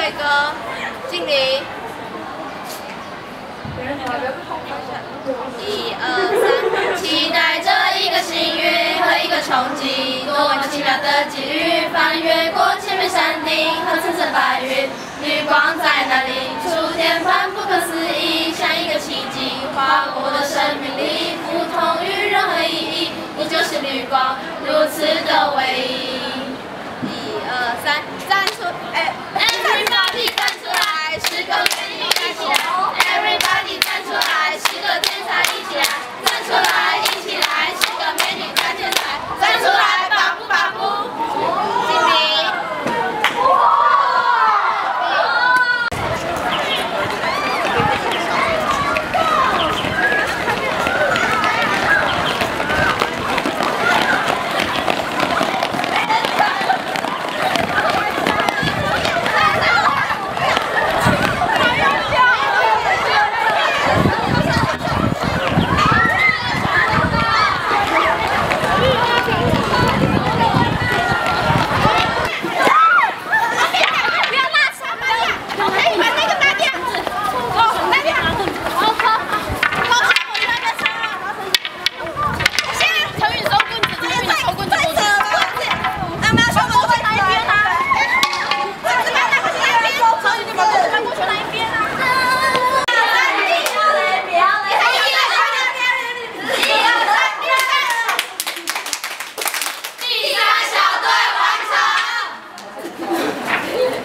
会歌，敬礼。1、2、3，期待着一个幸运和一个冲击，多么奇妙的际遇，翻越过千面山顶和层层白云，绿光在那里，触电般不可思议，像一个奇迹，划过我的生命里，不同于任何意义，你就是绿光，如此的唯一。1、2、3，站出！Everybody 站出来，是个美女站起来 ！Everybody 站出来，是个天才一起来！站出来，一起来，是个美女大天才！站出来，把布把布！敬礼。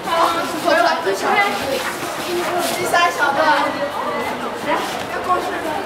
第3小队要过去了。